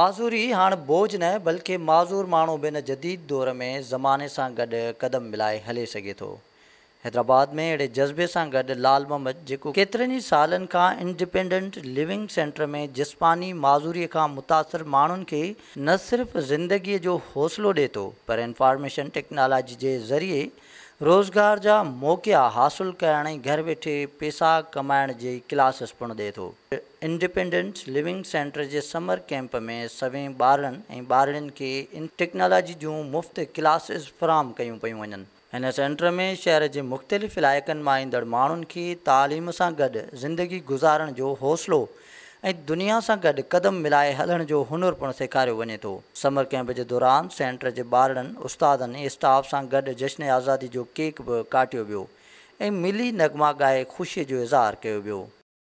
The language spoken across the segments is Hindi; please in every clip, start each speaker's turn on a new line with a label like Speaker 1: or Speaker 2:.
Speaker 1: माज़ूरी हाणे बोझ न बल्कि माज़ूर माण्हू बि हिन जदीद दौर में ज़माने सां गॾु क़दम मिलाए हले सघे थो। हैदराबाद में अहिड़े जज़्बे सां गॾु लाल मोहम्मद, जेको केतिरनि ई सालनि खां इंडिपेंडेंट लिविंग सेंटर में जिस्मानी माज़ूरीअ खां मुतासिर माण्हुनि खे न सिर्फ़ ज़िंदगीअ जो हौसलो ॾिए थो, पर इंफॉर्मेशन टेक्नोलॉजी जे ज़रिए रोज़गार जा मौक़ा हासिल करण ऐं घर वेठे पैसा कमाइण जी क्लासिस पिणु ॾिए थो। इंडिपेंडेंट लिविंग सेंटर जे समर कैंप में सवें ॿारनि ऐं ॿारड़ियुनि खे इन टेक्नोलॉजी जूं मुफ़्त क्लासिस फ़राहम कयूं पियूं वञनि। हिन सेंटर में शहर जे मुख़्तलिफ़ इलाइक़नि मां ईंदड़ माण्हुनि खे तालीम सां गॾु ज़िंदगी गुज़ारण जो हौसलो ऐं दुनिया सां गॾु क़दम मिलाए हलण जो हुनुर पिणु सेखारियो वञे थो। समर कैंप जे दौरान सेंटर जे ॿारनि, उस्तादनि ऐं स्टाफ सां गॾु जश्न आज़ादी जो केक बि काटियो वियो ऐं मिली नगमा ॻाए ख़ुशीअ जो इज़हार कयो वियो।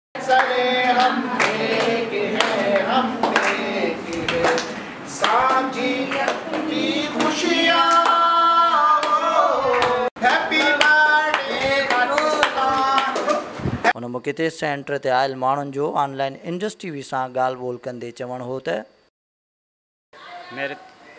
Speaker 1: उन मौक़े ते सेंटर ते आयल माण्हुनि जो ऑनलाइन इंडस टीवी सां ॻाल्हि ॿोल कंदे चवणु हो त
Speaker 2: मेरे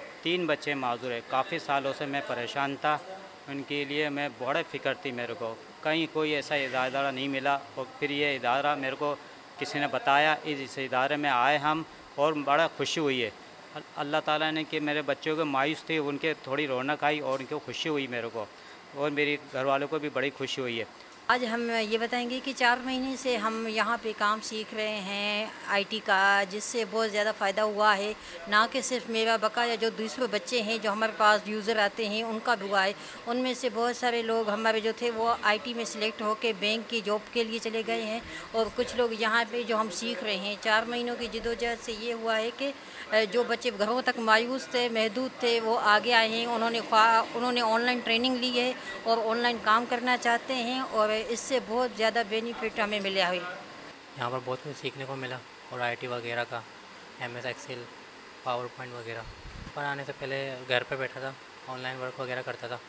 Speaker 2: 3 बच्चे माजूर है। काफ़ी सालों से मैं परेशान था, उनके लिए मैं बड़ा फ़िक्र थी। मेरे को कहीं कोई ऐसा इदारा नहीं मिला और फिर ये इदारा मेरे को किसी ने बताया, इस इदारे में आए हम और बड़ा खुशी हुई है। अल्लाह ताला ने कि मेरे बच्चों को मायूस थे, उनके थोड़ी रौनक आई और उनको खुशी हुई मेरे को, और मेरी घर वालों को भी बड़ी खुशी हुई है।
Speaker 3: आज हम ये बताएंगे कि 4 महीने से हम यहाँ पे काम सीख रहे हैं आईटी का, जिससे बहुत ज़्यादा फ़ायदा हुआ है। ना कि सिर्फ मेरा बकाया जो दूसरे बच्चे हैं जो हमारे पास यूज़र आते हैं उनका भी हुआ है। उनमें से बहुत सारे लोग हमारे जो थे वो आईटी में सिलेक्ट होकर बैंक की जॉब के लिए चले गए हैं, और कुछ लोग यहाँ पे जो हम सीख रहे हैं 4 महीनों की जद्दोजहद से ये हुआ है कि जो बच्चे घरों तक मायूस थे, महदूद थे, वो आगे आए हैं। उन्होंने ऑनलाइन ट्रेनिंग ली है और ऑनलाइन काम करना चाहते हैं, और इससे बहुत ज़्यादा बेनिफिट हमें मिला है।
Speaker 4: यहाँ पर बहुत कुछ सीखने को मिला, और आईटी वगैरह का, MS एक्सेल, पावर पॉइंट वगैरह। पर आने से पहले घर पे बैठा था, ऑनलाइन वर्क वगैरह करता था,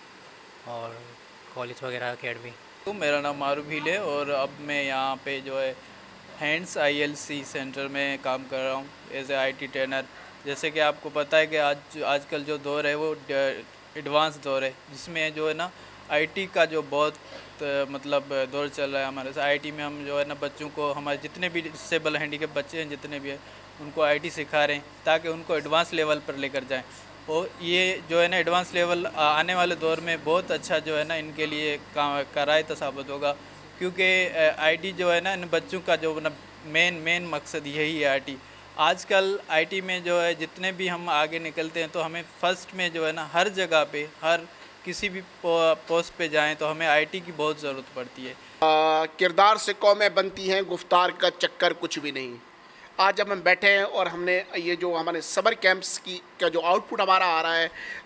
Speaker 4: और कॉलेज वगैरह अकेडमी।
Speaker 5: तो मेरा नाम मारूफ हील है, और अब मैं यहाँ पे जो है हैंड्स ILC सेंटर में काम कर रहा हूँ एज ए IT ट्रेनर। जैसे कि आपको पता है कि आजकल जो दौर है वो एडवांस दौर है, जिसमें जो है ना IT का जो बहुत मतलब दौर चल रहा है हमारे से। IT में हम जो है ना बच्चों को, हमारे जितने भी डिसेबल हैंडीकैप बच्चे हैं जितने भी हैं, उनको IT सिखा रहे हैं ताकि उनको एडवांस लेवल पर लेकर जाएं। और ये जो है ना एडवांस लेवल आने वाले दौर में बहुत अच्छा जो है ना इनके लिए करायत साबित होगा, क्योंकि IT जो है ना इन बच्चों का जो ना मेन मकसद यही है। IT आजकल IT में जो है जितने भी हम आगे निकलते हैं तो हमें फ़र्स्ट में जो है ना हर जगह पे, हर किसी भी पोस्ट पे जाएं तो हमें IT की बहुत ज़रूरत पड़ती है।
Speaker 6: किरदार से कौमें बनती हैं, गुफ्तार का चक्कर कुछ भी नहीं। आज जब हम बैठे हैं और हमने ये जो हमारे समर कैंप्स की का जो आउटपुट हमारा आ रहा है,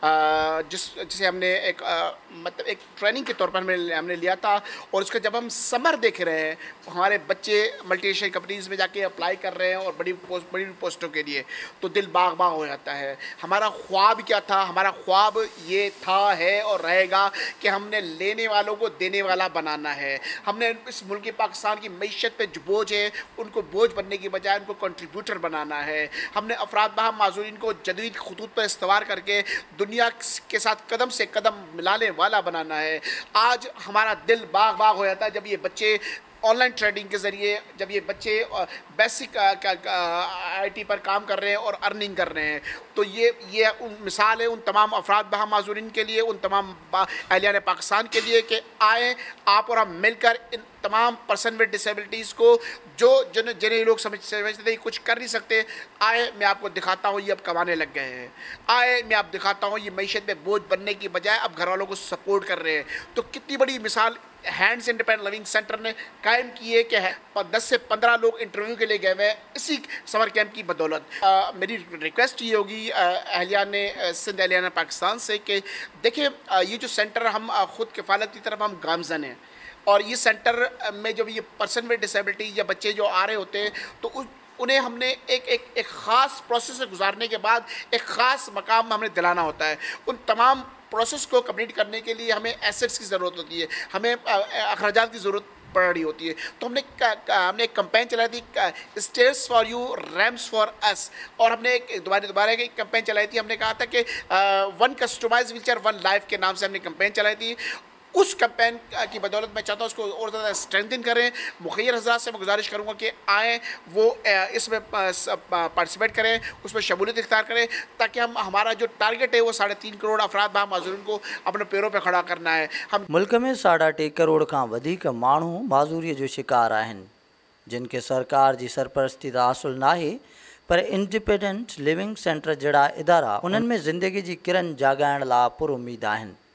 Speaker 6: जिसे हमने एक मतलब एक ट्रेनिंग के तौर पर हमने लिया था, और उसका जब हम समर देख रहे हैं, हमारे बच्चे मल्टीनेशनल कंपनीज़ में जाके अप्लाई कर रहे हैं और बड़ी पोस्टों के लिए, तो दिल बाग बाग हो जाता है। हमारा ख्वाब क्या था? हमारा ख्वाब ये था, है और रहेगा कि हमने लेने वालों को देने वाला बनाना है। हमने इस मुल्क पाकिस्तान की मईशत पे जो बोझ है उनको बोझ बनने की बजाय उनको कंट्रीब्यूटर बनाना है। हमने अफराद बहा माजूरीन को जदीद खतूत पर इस्तवार करके दुनिया के साथ कदम से कदम मिलाने वाला बनाना है। आज हमारा दिल बाग बाग हो जाता है जब ये बच्चे ऑनलाइन ट्रेडिंग के ज़रिए, जब ये बच्चे बेसिक IT पर काम कर रहे हैं और अर्निंग कर रहे हैं। तो ये उन मिसाल है उन तमाम अफराद बहा माजूरीन के लिए, उन तमाम अहलियान पाकिस्तान के लिए कि आएँ आप और हम मिलकर इन तमाम पर्सन विद डिसेबिलिटीज़ को जिन्हें लोग समझते हैं कुछ कर नहीं सकते, आए मैं आपको दिखाता हूँ ये अब कमाने लग गए हैं। आए मैं आप दिखाता हूँ ये मईशत में बोझ बनने की बजाय अब घर वालों को सपोर्ट कर रहे हैं। तो कितनी बड़ी मिसाल हैंड्स इंडिपेंडेंट लिविंग सेंटर ने कायम की है कि 10 से 15 लोग इंटरव्यू के लिए गए हुए हैं इसी समर कैंप की बदौलत। मेरी रिक्वेस्ट ये होगी अहलियान सिंध, अहलियान पाकिस्तान से कि देखिए ये जो सेंटर हम ख़ुद किफ़ालत की तरफ हम गामज़न हैं, और ये सेंटर में जब ये पर्सन विद डिसेबिलिटी या बच्चे जो आ रहे होते हैं तो उन्हें हमने एक ख़ास प्रोसेस से गुजारने के बाद एक ख़ास मकाम हमने दिलाना होता है। उन तमाम प्रोसेस को कंप्लीट करने के लिए हमें एसेट्स की ज़रूरत होती है, हमें अखराजात की ज़रूरत पड़ रही होती है। तो हमने एक कैंपेन चलाई थी, stairs for you ramps for us, और हमने एक दोबारा एक कैंपेन चलाई थी। हमने कहा था कि one customise wheelchair one life के नाम से हमने कैंपेन चलाई थी। उस कैंपेन की बदौलत मैं चाहता हूँ उसको और ज़्यादा स्ट्रेंथन करें। मुखैर हज़रात से मैं गुजारिश करूँगा कि आएँ, वो इसमें पार्टिसिपेट करें, उसमें शमूलियत इख्तियार करें, ताकि हमारा जो टारगेट है वो 3.5 करोड़ अफराद बा माज़ूरन को अपने पैरों पर खड़ा करना है। हम
Speaker 1: मुल्क में 2.5 करोड़ खां वधीक माण्हू माज़ूरीअ जो शिकार आहिनि, जिन खे सरकार जी सरपरस्ती त हासिलु नाहे, पर इंडिपेंडेंट लिविंग सेंटर जहिड़ा इदारा उन्हनि में ज़िंदगी जी किरन जाॻाइण लाइ पुरुउमीद आहिनि।